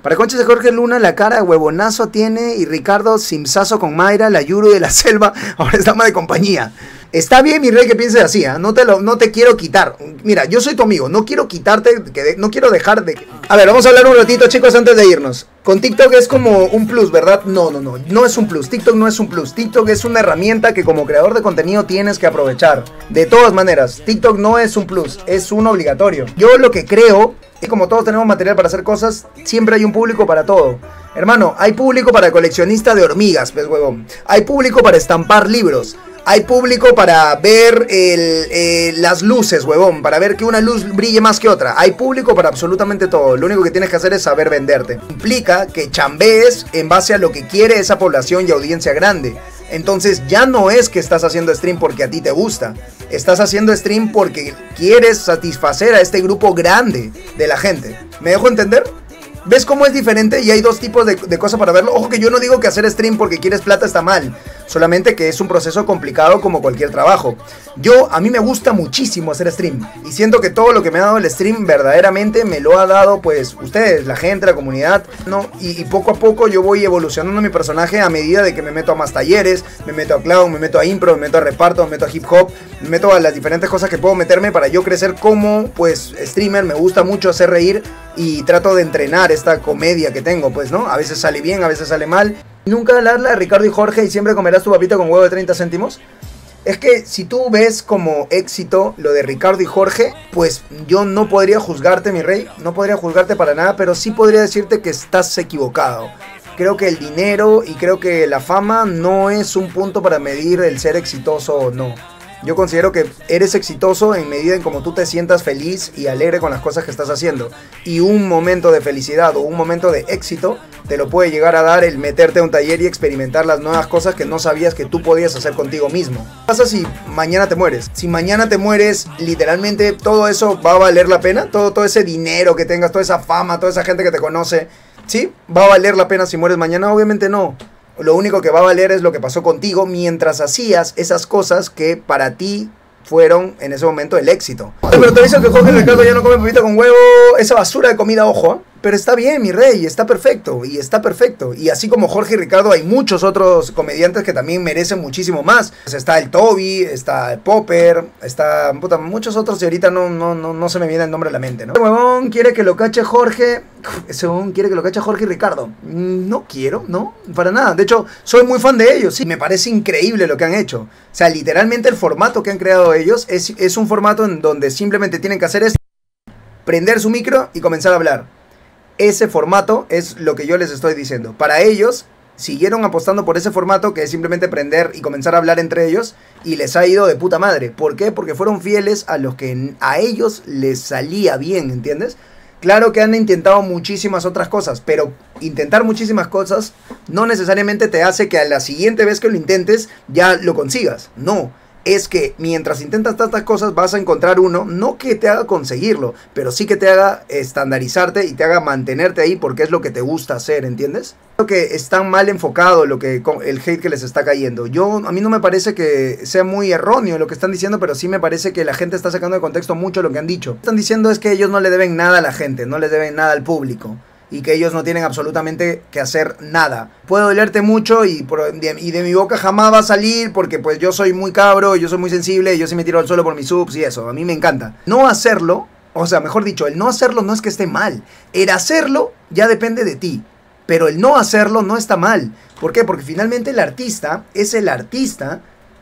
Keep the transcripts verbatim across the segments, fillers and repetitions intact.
Para conchas de Jorge Luna, la cara de huevonazo tiene, y Ricardo simsazo con Mayra, la Yuru de la selva, ahora es dama de compañía. Está bien, mi rey, que pienses así, ¿eh? No te lo, no te quiero quitar. Mira, yo soy tu amigo, no quiero quitarte, que de, no quiero dejar de... A ver, vamos a hablar un ratito, chicos, antes de irnos. Con TikTok es como un plus, ¿verdad? No, no, no, no es un plus. TikTok no es un plus. TikTok es una herramienta que como creador de contenido tienes que aprovechar. De todas maneras, TikTok no es un plus, es un obligatorio. Yo lo que creo, es como todos tenemos material para hacer cosas, siempre hay un público para todo. Hermano, hay público para coleccionista de hormigas, pues huevón. Hay público para estampar libros. Hay público para ver el, eh, las luces, huevón, para ver que una luz brille más que otra. Hay público para absolutamente todo. Lo único que tienes que hacer es saber venderte. Implica que chambees en base a lo que quiere esa población y audiencia grande. Entonces ya no es que estás haciendo stream porque a ti te gusta. Estás haciendo stream porque quieres satisfacer a este grupo grande de la gente. ¿Me dejo entender? ¿Ves cómo es diferente? Y hay dos tipos de, de cosas para verlo. Ojo, que yo no digo que hacer stream porque quieres plata está mal. Solamente que es un proceso complicado como cualquier trabajo. Yo, a mí me gusta muchísimo hacer stream. Y siento que todo lo que me ha dado el stream verdaderamente me lo ha dado pues ustedes, la gente, la comunidad, ¿no? Y, y poco a poco yo voy evolucionando mi personaje a medida de que me meto a más talleres, me meto a clown, me meto a impro, me meto a reparto, me meto a hip hop, me meto a las diferentes cosas que puedo meterme para yo crecer como pues streamer. Me gusta mucho hacer reír y trato de entrenar esta comedia que tengo, pues, ¿no? A veces sale bien, a veces sale mal. Nunca hablarla de Ricardo y Jorge y siempre comerás tu papita con huevo de treinta céntimos. Es que si tú ves como éxito lo de Ricardo y Jorge, pues yo no podría juzgarte, mi rey. No podría juzgarte para nada, pero sí podría decirte que estás equivocado. Creo que el dinero y creo que la fama no es un punto para medir el ser exitoso o no. Yo considero que eres exitoso en medida en como tú te sientas feliz y alegre con las cosas que estás haciendo. Y un momento de felicidad o un momento de éxito te lo puede llegar a dar el meterte a un taller y experimentar las nuevas cosas que no sabías que tú podías hacer contigo mismo. ¿Qué pasa si mañana te mueres? Si mañana te mueres, literalmente todo eso va a valer la pena. Todo, todo ese dinero que tengas, toda esa fama, toda esa gente que te conoce, ¿sí? ¿Va a valer la pena si mueres mañana? Obviamente no. Lo único que va a valer es lo que pasó contigo mientras hacías esas cosas que para ti fueron en ese momento el éxito. Pero te aviso que Jorge Ricardo ya no come papita con huevo, esa basura de comida, ojo, ¿eh? Pero está bien, mi rey, está perfecto, y está perfecto. Y así como Jorge y Ricardo, hay muchos otros comediantes que también merecen muchísimo más. Pues está el Toby, está el Popper, está puta, muchos otros y ahorita no, no, no, no se me viene el nombre a la mente, ¿no? Ese huevón quiere que lo cache Jorge, ese huevón quiere que lo cache Jorge y Ricardo. No quiero, no, para nada. De hecho, soy muy fan de ellos, sí, me parece increíble lo que han hecho. O sea, literalmente el formato que han creado ellos es, es un formato en donde simplemente tienen que hacer es prender su micro y comenzar a hablar. Ese formato es lo que yo les estoy diciendo. Para ellos, siguieron apostando por ese formato que es simplemente prender y comenzar a hablar entre ellos y les ha ido de puta madre. ¿Por qué? Porque fueron fieles a los que a ellos les salía bien, ¿entiendes? Claro que han intentado muchísimas otras cosas, pero intentar muchísimas cosas no necesariamente te hace que a la siguiente vez que lo intentes ya lo consigas. No. Es que mientras intentas tantas cosas vas a encontrar uno, no que te haga conseguirlo, pero sí que te haga estandarizarte y te haga mantenerte ahí porque es lo que te gusta hacer, ¿entiendes? Creo que está mal enfocado lo que, el hate que les está cayendo. Yo, a mí no me parece que sea muy erróneo lo que están diciendo, pero sí me parece que la gente está sacando de contexto mucho lo que han dicho. Lo que están diciendo es que ellos no le deben nada a la gente, no les deben nada al público. Y que ellos no tienen absolutamente que hacer nada. Puede dolerte mucho y, por, de, y de mi boca jamás va a salir porque pues yo soy muy cabro, yo soy muy sensible, yo sí me tiro al suelo por mis subs y eso, a mí me encanta. No hacerlo, o sea, mejor dicho, el no hacerlo no es que esté mal. El hacerlo ya depende de ti, pero el no hacerlo no está mal. ¿Por qué? Porque finalmente el artista es el artista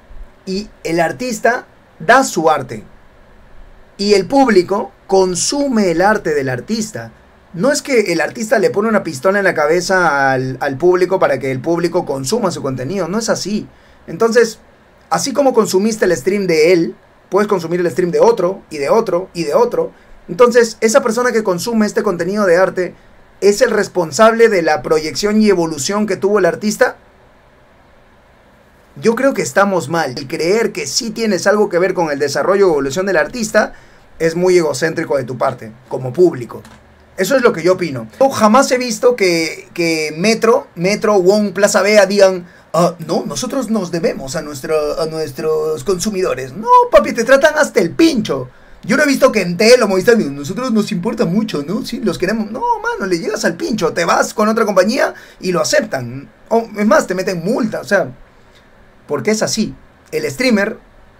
y el artista da su arte. Y el público consume el arte del artista. No es que el artista le pone una pistola en la cabeza al, al público para que el público consuma su contenido. No es así. Entonces, así como consumiste el stream de él, puedes consumir el stream de otro, y de otro, y de otro. Entonces, esa persona que consume este contenido de arte es el responsable de la proyección y evolución que tuvo el artista. Yo creo que estamos mal. El creer que sí tienes algo que ver con el desarrollo o evolución del artista es muy egocéntrico de tu parte, como público. Eso es lo que yo opino. Yo jamás he visto que, que Metro, Metro, Wong, Plaza Vea digan uh, no, nosotros nos debemos a, nuestro, a nuestros consumidores. No, papi, te tratan hasta el pincho. Yo no he visto que en Tel o Movistar, nosotros nos importa mucho, ¿no? Sí, los queremos. No, mano, le llegas al pincho, te vas con otra compañía y lo aceptan. O es más, te meten multa, o sea, porque es así. El streamer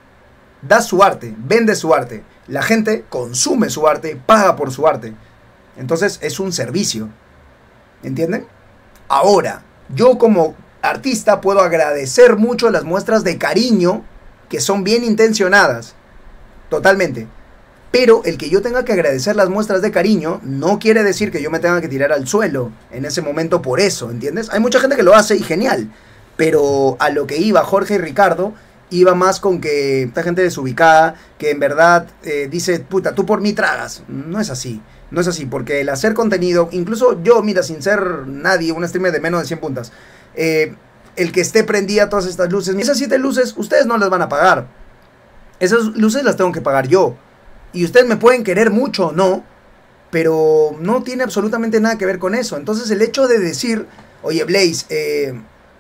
da su arte, vende su arte. La gente consume su arte, paga por su arte. Entonces es un servicio. ¿Entienden? Ahora, yo como artista puedo agradecer mucho las muestras de cariño que son bien intencionadas. Totalmente. Pero el que yo tenga que agradecer las muestras de cariño no quiere decir que yo me tenga que tirar al suelo en ese momento por eso, ¿entiendes? Hay mucha gente que lo hace y genial. Pero a lo que iba Jorge y Ricardo, iba más con que esta gente desubicada, que en verdad eh, dice, puta, tú por mí tragas. No es así. No es así, porque el hacer contenido, incluso yo, mira, sin ser nadie, un streamer de menos de cien puntas, eh, el que esté prendida todas estas luces, esas siete luces, ustedes no las van a pagar. Esas luces las tengo que pagar yo. Y ustedes me pueden querer mucho o no, pero no tiene absolutamente nada que ver con eso. Entonces el hecho de decir, oye Blaze, eh,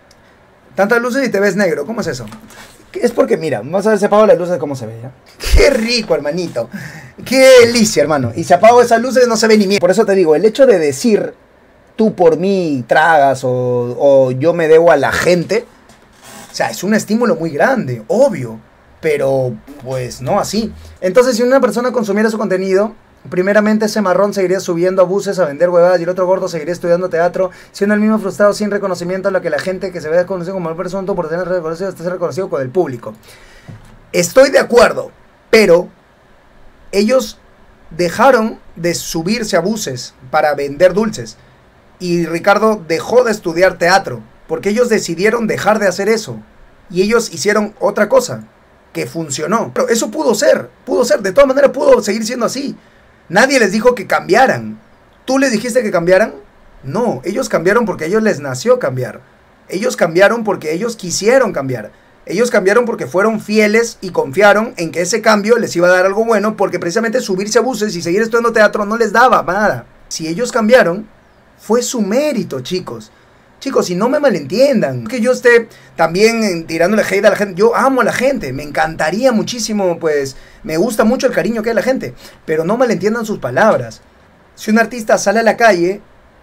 tantas luces y te ves negro, ¿cómo es eso? Es porque, mira, vamos a ver si apago las luces, cómo se ve, ¿ya? Qué rico, hermanito. Qué delicia, hermano. Y si apago esas luces no se ve ni mierda. Por eso te digo, el hecho de decir, tú por mí tragas o, o yo me debo a la gente, o sea, es un estímulo muy grande, obvio. Pero, pues, no así. Entonces, si una persona consumiera su contenido, primeramente ese marrón seguiría subiendo a buses a vender huevadas y el otro gordo seguiría estudiando teatro, siendo el mismo frustrado sin reconocimiento a lo que la gente que se ve desconocido como el presunto por tener reconocido hasta ser reconocido con el público. Estoy de acuerdo, pero ellos dejaron de subirse a buses para vender dulces y Ricardo dejó de estudiar teatro porque ellos decidieron dejar de hacer eso y ellos hicieron otra cosa que funcionó. Pero eso pudo ser, pudo ser, de todas maneras pudo seguir siendo así. Nadie les dijo que cambiaran. ¿Tú les dijiste que cambiaran? No, ellos cambiaron porque a ellos les nació cambiar. Ellos cambiaron porque ellos quisieron cambiar. Ellos cambiaron porque fueron fieles y confiaron en que ese cambio les iba a dar algo bueno, porque precisamente subirse a buses y seguir estudiando teatro no les daba nada. Si ellos cambiaron, fue su mérito, chicos. Chicos, y no me malentiendan, que yo esté también tirándole hate a la gente. Yo amo a la gente, me encantaría muchísimo, pues, me gusta mucho el cariño que hay a la gente, pero no malentiendan sus palabras. Si un artista sale a la calle,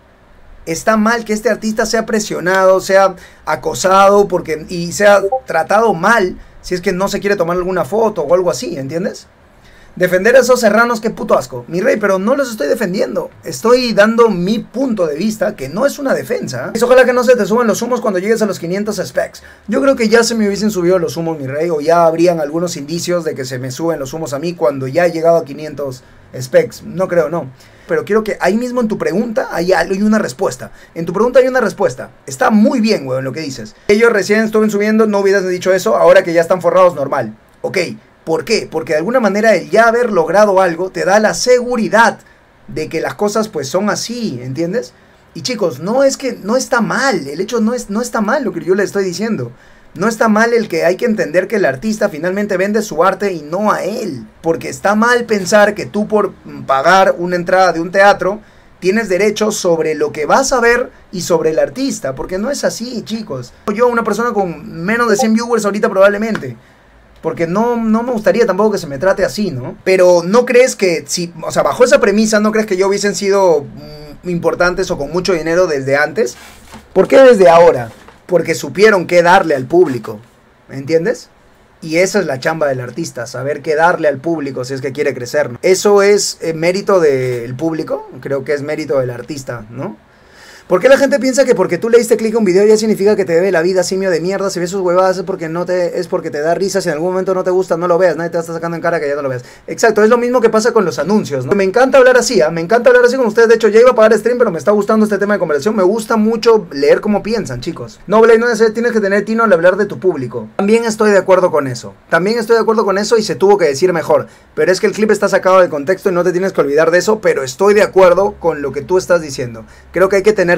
está mal que este artista sea presionado, sea acosado porque, y sea tratado mal si es que no se quiere tomar alguna foto o algo así, ¿entiendes? Defender a esos serranos, qué puto asco. Mi rey, pero no los estoy defendiendo. Estoy dando mi punto de vista, que no es una defensa. Ojalá que no se te suban los humos cuando llegues a los quinientos specs. Yo creo que ya se me hubiesen subido los humos, mi rey, o ya habrían algunos indicios de que se me suben los humos a mí cuando ya he llegado a quinientos specs. No creo, no. Pero quiero que ahí mismo en tu pregunta hay, hay una respuesta. En tu pregunta hay una respuesta. Está muy bien, weón, lo que dices. Ellos recién estuvieron subiendo, no hubieras dicho eso, ahora que ya están forrados, normal. Ok. ¿Por qué? Porque de alguna manera el ya haber logrado algo te da la seguridad de que las cosas pues son así, ¿entiendes? Y chicos, no es que no está mal, el hecho no, es, no está mal lo que yo les estoy diciendo. No está mal el que hay que entender que el artista finalmente vende su arte y no a él. Porque está mal pensar que tú por pagar una entrada de un teatro tienes derecho sobre lo que vas a ver y sobre el artista. Porque no es así, chicos. Yo, una persona con menos de cien viewers ahorita probablemente. Porque no, no me gustaría tampoco que se me trate así, ¿no? Pero ¿no crees que, si, o sea, bajo esa premisa, ¿no crees que yo hubiesen sido mm, importantes o con mucho dinero desde antes? ¿Por qué desde ahora? Porque supieron qué darle al público, ¿me entiendes? Y esa es la chamba del artista, saber qué darle al público si es que quiere crecer, ¿no? ¿Eso es eh, mérito del público? Creo que es mérito del artista, ¿no? ¿Por qué la gente piensa que porque tú le diste clic a un video ya significa que te debe la vida, simio de mierda? Si ves sus huevadas es porque, no te, es porque te da risa, si en algún momento no te gusta, no lo veas, nadie te está sacando en cara que ya no lo veas. Exacto, es lo mismo que pasa con los anuncios, ¿no? Me encanta hablar así, ¿eh? Me encanta hablar así con ustedes, de hecho ya iba a pagar stream, pero me está gustando este tema de conversación, me gusta mucho leer cómo piensan, chicos. No, Blade, no necesariamente tienes que tener tino al hablar de tu público. También estoy de acuerdo con eso, también estoy de acuerdo con eso y se tuvo que decir mejor, pero es que el clip está sacado de contexto y no te tienes que olvidar de eso, pero estoy de acuerdo con lo que tú estás diciendo. Creo que hay que tener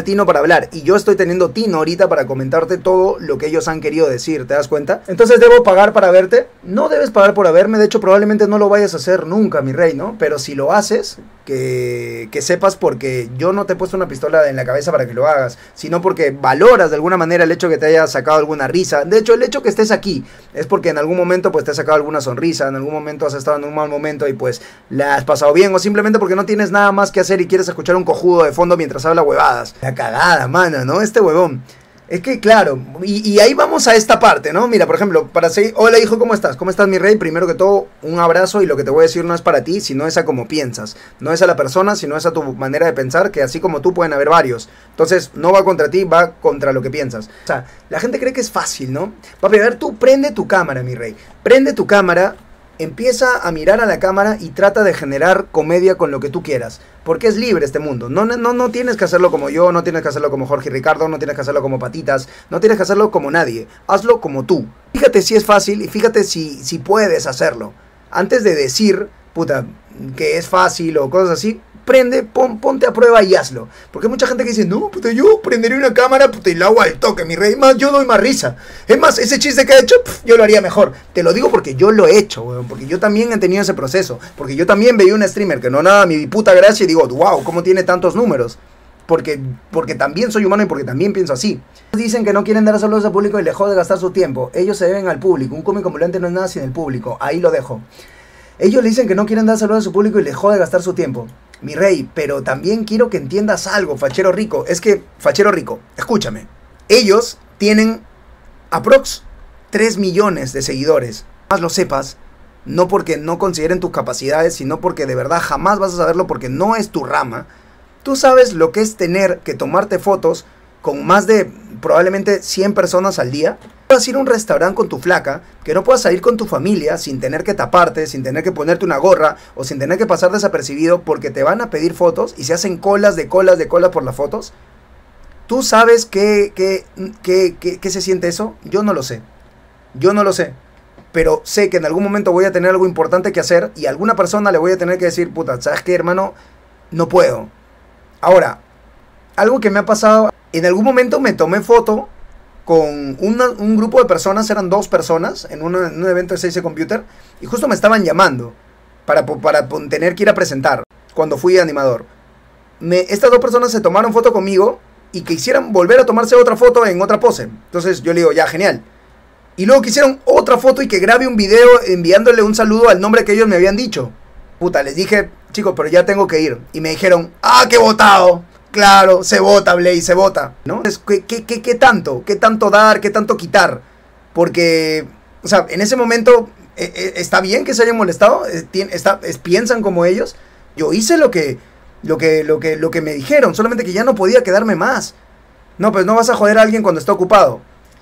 tener tino para hablar. Y yo estoy teniendo tino ahorita para comentarte todo lo que ellos han querido decir, ¿te das cuenta? Entonces, ¿debo pagar para verte? No debes pagar por verme, de hecho probablemente no lo vayas a hacer nunca, mi rey, ¿no? Pero si lo haces, que, que sepas porque yo no te he puesto una pistola en la cabeza para que lo hagas, sino porque valoras de alguna manera el hecho que te haya sacado alguna risa. De hecho, el hecho que estés aquí es porque en algún momento pues te ha sacado alguna sonrisa, en algún momento has estado en un mal momento y pues la has pasado bien, o simplemente porque no tienes nada más que hacer y quieres escuchar un cojudo de fondo mientras habla huevadas. La cagada, mano, ¿no? Este huevón. Es que claro, y, y ahí vamos a esta parte, ¿no? Mira, por ejemplo, para seguir, hola hijo, ¿cómo estás? ¿Cómo estás, mi rey? Primero que todo, un abrazo, y lo que te voy a decir no es para ti, sino es a cómo piensas. No es a la persona, sino es a tu manera de pensar, que así como tú pueden haber varios. Entonces, no va contra ti, va contra lo que piensas. O sea, la gente cree que es fácil, ¿no? Papi, a ver, tú prende tu cámara, mi rey. Prende tu cámara. Empieza a mirar a la cámara y trata de generar comedia con lo que tú quieras. Porque es libre este mundo. No, no, no tienes que hacerlo como yo, no tienes que hacerlo como Jorge y Ricardo, no tienes que hacerlo como Patitas, no tienes que hacerlo como nadie. Hazlo como tú. Fíjate si es fácil y fíjate si, si puedes hacerlo. Antes de decir, puta, que es fácil o cosas así, prende, pon, ponte a prueba y hazlo. Porque hay mucha gente que dice, no, puta, yo prendería una cámara, puta, y la hago al toque, mi rey. Más, yo doy más risa. Es más, ese chiste que he hecho, pf, yo lo haría mejor. Te lo digo porque yo lo he hecho, weón. Porque yo también he tenido ese proceso. Porque yo también veía un streamer que no nada mi puta gracia y digo, wow, ¿cómo tiene tantos números? Porque, porque también soy humano y porque también pienso así. Dicen que no quieren dar saludos al público y les jode gastar su tiempo. Ellos se deben al público. Un cómico ambulante no es nada sin el público. Ahí lo dejo. Ellos le dicen que no quieren dar saludos a su público y les jode gastar su tiempo. Mi rey, pero también quiero que entiendas algo, fachero rico. Es que, fachero rico, escúchame. Ellos tienen aprox tres millones de seguidores. Más lo sepas, no porque no consideren tus capacidades, sino porque de verdad jamás vas a saberlo porque no es tu rama. Tú sabes lo que es tener que tomarte fotos con más de probablemente cien personas al día. Puedes ir a un restaurante con tu flaca, que no puedas salir con tu familia sin tener que taparte, sin tener que ponerte una gorra o sin tener que pasar desapercibido porque te van a pedir fotos y se hacen colas de colas de colas por las fotos. ¿Tú sabes qué, qué, qué, qué, qué se siente eso? Yo no lo sé. Yo no lo sé. Pero sé que en algún momento voy a tener algo importante que hacer y a alguna persona le voy a tener que decir, puta, ¿sabes qué, hermano? No puedo. Ahora, algo que me ha pasado, en algún momento me tomé foto con una, un grupo de personas, eran dos personas, en, una, en un evento de seis de Computer, y justo me estaban llamando para, para tener que ir a presentar, cuando fui animador. Me, estas dos personas se tomaron foto conmigo y quisieran volver a tomarse otra foto en otra pose. Entonces yo le digo, ya, genial. Y luego quisieron otra foto y que grabe un video enviándole un saludo al nombre que ellos me habían dicho. Puta, les dije, chicos, pero ya tengo que ir. Y me dijeron, ¡ah, qué botado! Claro, se vota, Blaze, se vota, ¿no? ¿Qué, qué, qué, ¿Qué tanto? ¿Qué tanto dar? ¿Qué tanto quitar? Porque, o sea, en ese momento, eh, eh, ¿está bien que se hayan molestado? Eh, está, es, ¿Piensan como ellos? Yo hice lo que, lo, que, lo, que, lo que me dijeron, solamente que ya no podía quedarme más. No, pues no vas a joder a alguien cuando está ocupado.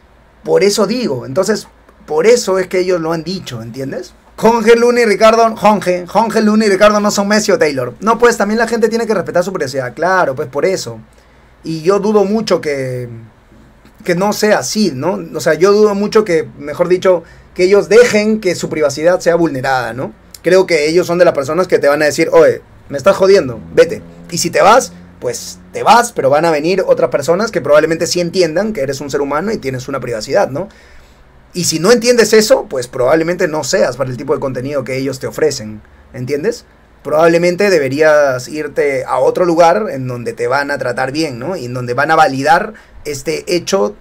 Por eso digo, entonces, por eso es que ellos lo han dicho, ¿entiendes? Jorge, Luna y Ricardo, Jorge, Jorge, Luna y Ricardo no son Messi o Taylor. No, pues también la gente tiene que respetar su privacidad, claro, pues por eso. Y yo dudo mucho que, que no sea así, ¿no? O sea, yo dudo mucho que, mejor dicho, que ellos dejen que su privacidad sea vulnerada, ¿no? Creo que ellos son de las personas que te van a decir, oye, me estás jodiendo, vete. Y si te vas, pues te vas, pero van a venir otras personas que probablemente sí entiendan que eres un ser humano y tienes una privacidad, ¿no? Y si no entiendes eso, pues probablemente no seas para el tipo de contenido que ellos te ofrecen, ¿entiendes? Probablemente deberías irte a otro lugar en donde te van a tratar bien, ¿no? Y en donde van a validar este hecho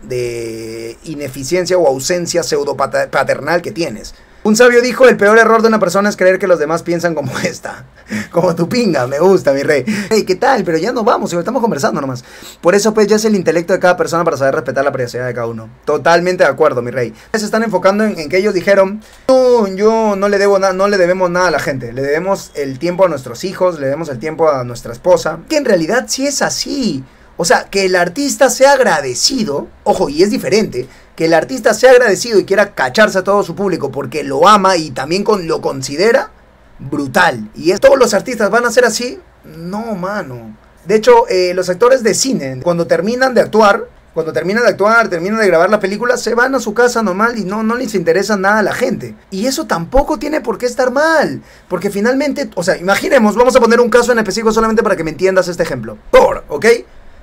de ineficiencia o ausencia pseudo-paternal que tienes. Un sabio dijo, el peor error de una persona es creer que los demás piensan como esta. Como tu pinga, me gusta, mi rey. Hey, ¿qué tal? Pero ya no vamos, estamos conversando nomás. Por eso, pues, ya es el intelecto de cada persona para saber respetar la privacidad de cada uno. Totalmente de acuerdo, mi rey. Se están enfocando en, en que ellos dijeron, no, yo no le debo nada, no le debemos nada a la gente. Le debemos el tiempo a nuestros hijos, le debemos el tiempo a nuestra esposa. Que en realidad sí es así. O sea, que el artista sea agradecido, ojo, y es diferente, que el artista sea agradecido y quiera cacharse a todo su público porque lo ama y también con, lo considera, brutal. ¿Y es, todos los artistas van a ser así? No, mano. De hecho, eh, los actores de cine, cuando terminan de actuar, cuando terminan de actuar, terminan de grabar la película, se van a su casa normal y no, no les interesa nada a la gente. Y eso tampoco tiene por qué estar mal. Porque finalmente, o sea, imaginemos, vamos a poner un caso en específico solamente para que me entiendas este ejemplo. Thor, ¿ok?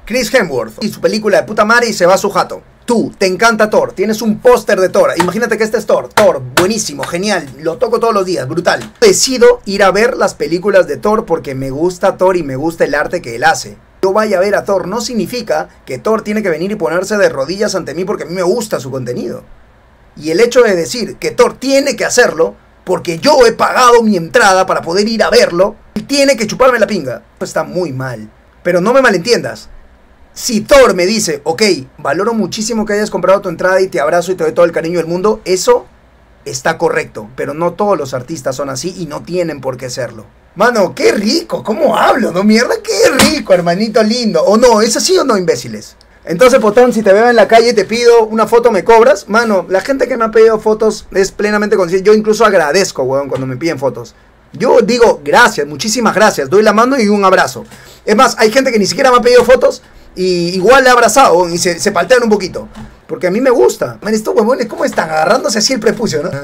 Chris Hemsworth y su película de puta madre y se va a su jato. Tú, te encanta Thor, tienes un póster de Thor. Imagínate que este es Thor. Thor, buenísimo, genial, lo toco todos los días, brutal. Decido ir a ver las películas de Thor porque me gusta Thor y me gusta el arte que él hace. Yo vaya a ver a Thor no significa que Thor tiene que venir y ponerse de rodillas ante mí porque a mí me gusta su contenido. Y el hecho de decir que Thor tiene que hacerlo porque yo he pagado mi entrada para poder ir a verlo, y tiene que chuparme la pinga, está muy mal. Pero no me malentiendas. Si Thor me dice, ok, valoro muchísimo que hayas comprado tu entrada y te abrazo y te doy todo el cariño del mundo, eso está correcto. Pero no todos los artistas son así y no tienen por qué serlo. Mano, qué rico, ¿cómo hablo? No, mierda, qué rico, hermanito lindo. ¿O no? ¿Es así o no, imbéciles? Entonces, Potón, si te veo en la calle y te pido una foto, ¿me cobras? Mano, la gente que me ha pedido fotos es plenamente consciente. Yo incluso agradezco, weón, cuando me piden fotos. Yo digo gracias, muchísimas gracias. Doy la mano y un abrazo. Es más, hay gente que ni siquiera me ha pedido fotos y igual le he abrazado y se, se paltean un poquito. Porque a mí me gusta. Man, estos huevones, ¿cómo están? Agarrándose así el prepucio, ¿no?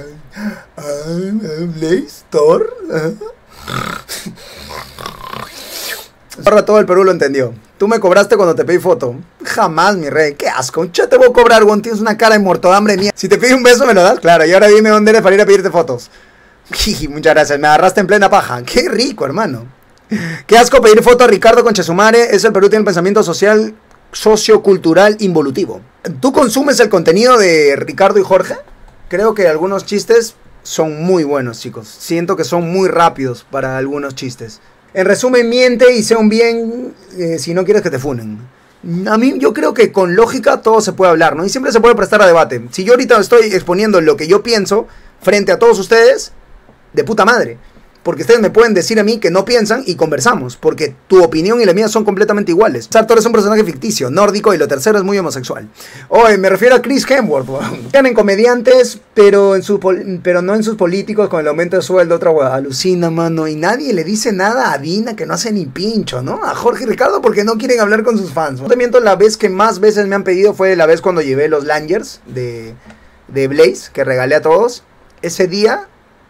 Blaze, Thor. Ahora todo el Perú lo entendió. Tú me cobraste cuando te pedí foto. Jamás, mi rey. Qué asco. Yo te voy a cobrar, weón. Tienes una cara de muerto de hambre mía. Si te pido un beso, ¿me lo das? Claro. Y ahora dime dónde eres para ir a pedirte fotos. Muchas gracias. Me agarraste en plena paja. Qué rico, hermano. Qué asco pedir foto a Ricardo Conchesumare. Es el Perú, tiene el pensamiento social, sociocultural, involutivo. ¿Tú consumes el contenido de Ricardo y Jorge? Creo que algunos chistes son muy buenos, chicos. Siento que son muy rápidos para algunos chistes. En resumen, miente y sea un bien eh, si no quieres que te funen. A mí, yo creo que con lógica todo se puede hablar, ¿no? Y siempre se puede prestar a debate. Si yo ahorita estoy exponiendo lo que yo pienso frente a todos ustedes, de puta madre. Porque ustedes me pueden decir a mí que no piensan y conversamos. Porque tu opinión y la mía son completamente iguales. Sartor es un personaje ficticio, nórdico, y lo tercero es muy homosexual. Oye, me refiero a Chris Hemsworth. Están en comediantes, pero, en su pero no en sus políticos con el aumento de sueldo. Otra hueá. Alucina, mano. Y nadie le dice nada a Dina, que no hace ni pincho, ¿no? A Jorge y Ricardo porque no quieren hablar con sus fans. No te miento, la vez que más veces me han pedido fue la vez cuando llevé los Langers de, de Blaze, que regalé a todos. Ese día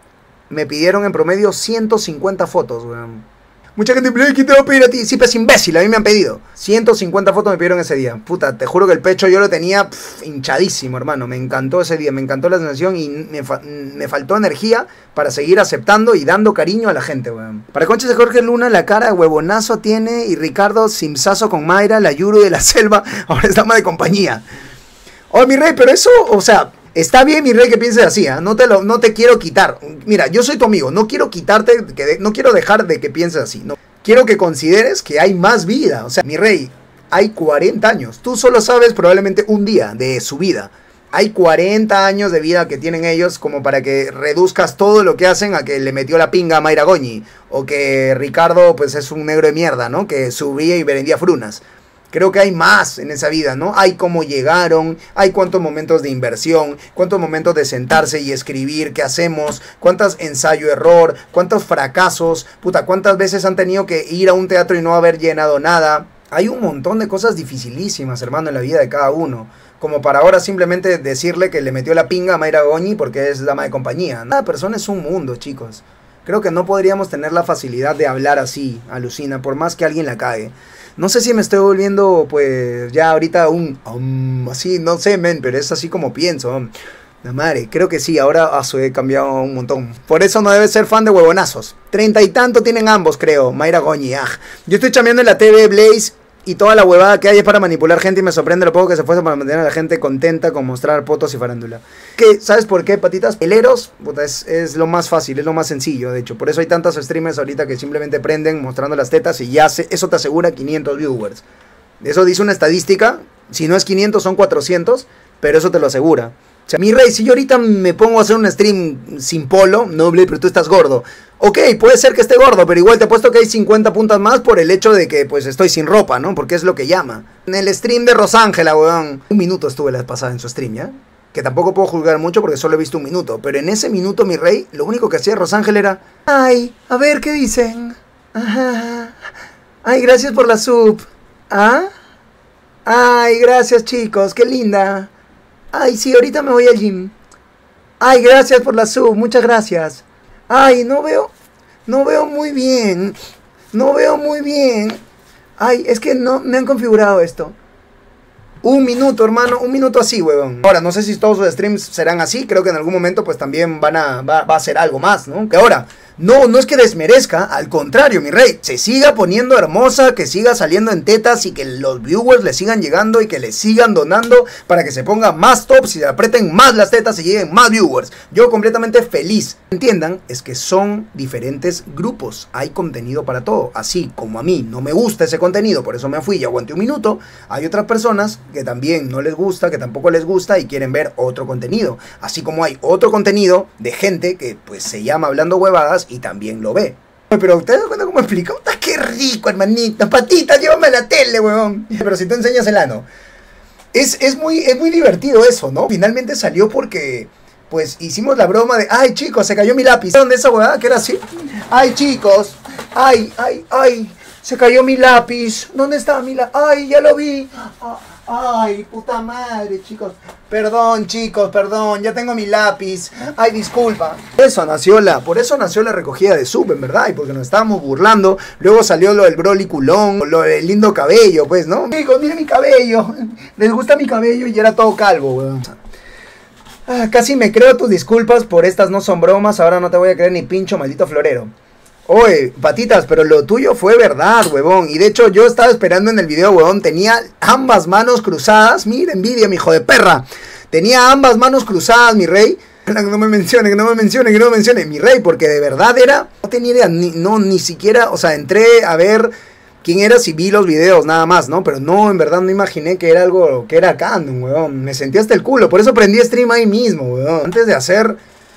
me pidieron en promedio ciento cincuenta fotos, weón. Mucha gente, ¿qué te va a pedir a ti? Sí, pues imbécil, a mí me han pedido. ciento cincuenta fotos me pidieron ese día. Puta, te juro que el pecho yo lo tenía pff, hinchadísimo, hermano. Me encantó ese día, me encantó la sensación y me, fa me faltó energía para seguir aceptando y dando cariño a la gente, weón. Para conchas de Jorge Luna, la cara de huevonazo tiene y Ricardo simsazo con Mayra, la Yuru de la selva, ahora es dama de compañía. Oh, mi rey, pero eso, o sea... Está bien, mi rey, que pienses así, ¿eh? no, te lo, no te quiero quitar. Mira, yo soy tu amigo, no quiero quitarte, que de, no quiero dejar de que pienses así. No. Quiero que consideres que hay más vida. O sea, mi rey, hay cuarenta años. Tú solo sabes probablemente un día de su vida. Hay cuarenta años de vida que tienen ellos como para que reduzcas todo lo que hacen a que le metió la pinga a Mayra Goñi. O que Ricardo, pues, es un negro de mierda, ¿no? Que subía y vendía frunas. Creo que hay más en esa vida, ¿no? Hay cómo llegaron, hay cuántos momentos de inversión, cuántos momentos de sentarse y escribir, qué hacemos, cuántos ensayo-error, cuántos fracasos, puta, cuántas veces han tenido que ir a un teatro y no haber llenado nada. Hay un montón de cosas dificilísimas, hermano, en la vida de cada uno. Como para ahora simplemente decirle que le metió la pinga a Mayra Goñi porque es dama de compañía. Cada persona es un mundo, chicos. Creo que no podríamos tener la facilidad de hablar así, alucina, por más que alguien la cague. No sé si me estoy volviendo, pues, ya ahorita un... Um, así, no sé, men, pero es así como pienso. La madre, creo que sí, ahora ah, he cambiado un montón. Por eso no debes ser fan de huevonazos. Treinta y tanto tienen ambos, creo. Mayra Goñi, ah. Yo estoy chambeando en la T V, Blaze, y toda la huevada que hay es para manipular gente y me sorprende lo poco que se fuese para mantener a la gente contenta con mostrar fotos y farándula. Que, ¿sabes por qué, patitas? El Eros, puta, es, es lo más fácil, es lo más sencillo, de hecho. Por eso hay tantos streamers ahorita que simplemente prenden mostrando las tetas y ya se, eso te asegura quinientos viewers. Eso dice una estadística, si no es quinientos son cuatrocientos, pero eso te lo asegura. O sea, mi rey, si yo ahorita me pongo a hacer un stream sin polo, noble, pero tú estás gordo. Ok, puede ser que esté gordo, pero igual te apuesto que hay cincuenta puntas más por el hecho de que pues estoy sin ropa, ¿no? Porque es lo que llama. En el stream de Rosángela, weón. Un minuto estuve la vez pasada en su stream, ¿ya? Que tampoco puedo juzgar mucho porque solo he visto un minuto. Pero en ese minuto, mi rey, lo único que hacía Rosángela era... Ay, a ver, ¿qué dicen? Ajá. Ay, gracias por la sub. ¿Ah? Ay, gracias, chicos, qué linda. Ay, sí, ahorita me voy al gym. Ay, gracias por la sub, muchas gracias. Ay, no veo, no veo muy bien. No veo muy bien. Ay, es que no me han configurado esto. Un minuto, hermano, un minuto así, huevón. Ahora, no sé si todos sus streams serán así. Creo que en algún momento, pues, también van a, va, va a hacer algo más, ¿no? Que ahora, no, no es que desmerezca. Al contrario, mi rey. Se siga poniendo hermosa, que siga saliendo en tetas y que los viewers le sigan llegando y que le sigan donando para que se ponga más tops y se aprieten más las tetas y lleguen más viewers. Yo completamente feliz. Entiendan, es que son diferentes grupos. Hay contenido para todo. Así como a mí no me gusta ese contenido, por eso me fui y aguanté un minuto, hay otras personas que también no les gusta, que tampoco les gusta y quieren ver otro contenido. Así como hay otro contenido de gente que pues se llama Hablando Huevadas y también lo ve. Pero ustedes se dan cuenta cómo explico. ¡Qué rico, hermanita! Patita, llévame a la tele, huevón. Pero si tú enseñas el ano. Es, es, muy, es muy divertido eso, ¿no? Finalmente salió porque pues hicimos la broma de, ay chicos, se cayó mi lápiz. ¿Dónde esa huevada que era así? Ay chicos, ay, ay, ay, se cayó mi lápiz. ¿Dónde estaba mi lápiz? Ay, ya lo vi. Ay, puta madre, chicos. Perdón, chicos, perdón, ya tengo mi lápiz. Ay, disculpa. Por eso nació la, por eso nació la recogida de sub, en verdad, y porque nos estábamos burlando. Luego salió lo del Broly culón, lo del lindo cabello, pues, ¿no? Chicos, miren mi cabello. Les gusta mi cabello y era todo calvo, weón. Ah, casi me creo tus disculpas por estas no son bromas. Ahora no te voy a creer ni pincho, maldito florero. Oye, patitas, pero lo tuyo fue verdad, huevón. Y de hecho yo estaba esperando en el video, huevón. Tenía ambas manos cruzadas. Mira, envidia, mi hijo de perra. Tenía ambas manos cruzadas, mi rey. Que no me mencione, que no me mencione, que no me mencione. Mi rey, porque de verdad era... No tenía idea, ni, no, ni siquiera... O sea, entré a ver quién era si vi los videos, nada más, ¿no? Pero no, en verdad no imaginé que era algo... Que era canon, huevón. Me sentí hasta el culo. Por eso prendí stream ahí mismo, huevón. Antes de hacer...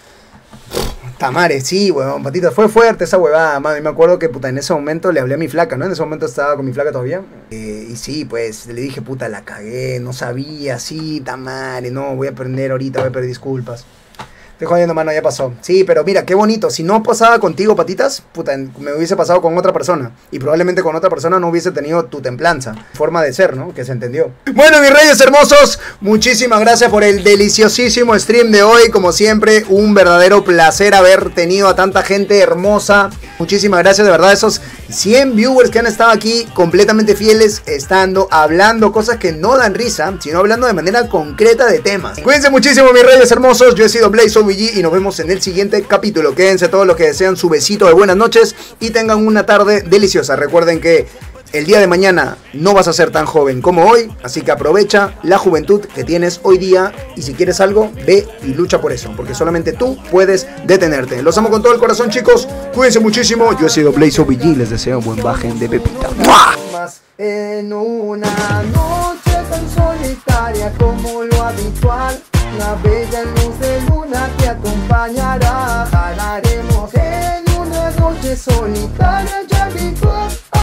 Tamare, sí, huevón, patita, fue fuerte esa huevada, mami. Me acuerdo que, puta, en ese momento le hablé a mi flaca, ¿no? En ese momento estaba con mi flaca todavía. Eh, y sí, pues, le dije, puta, la cagué, no sabía, sí, tamare, no, voy a aprender ahorita, voy a pedir disculpas. Estoy jodiendo, mano, ya pasó. Sí, pero mira, qué bonito. Si no pasaba contigo, patitas, puta, me hubiese pasado con otra persona. Y probablemente con otra persona no hubiese tenido tu templanza. Forma de ser, ¿no? Que se entendió. Bueno, mis reyes hermosos, muchísimas gracias por el deliciosísimo stream de hoy. Como siempre, un verdadero placer haber tenido a tanta gente hermosa. Muchísimas gracias, de verdad, esos cien viewers que han estado aquí completamente fieles, estando, hablando cosas que no dan risa, sino hablando de manera concreta de temas. Cuídense muchísimo, mis reyes hermosos. Yo he sido Blaze O B G y nos vemos en el siguiente capítulo. Quédense todos los que desean su besito de buenas noches y tengan una tarde deliciosa. Recuerden que el día de mañana no vas a ser tan joven como hoy, así que aprovecha la juventud que tienes hoy día y si quieres algo, ve y lucha por eso, porque solamente tú puedes detenerte. Los amo con todo el corazón, chicos. Cuídense muchísimo. Yo he sido Blaze O B G. Les deseo un buen bajen de pepita. ¡Mua! En una noche tan solitaria como lo habitual, una bella luz de luna te acompañará. Jalaremos en una noche solitaria ya habitual.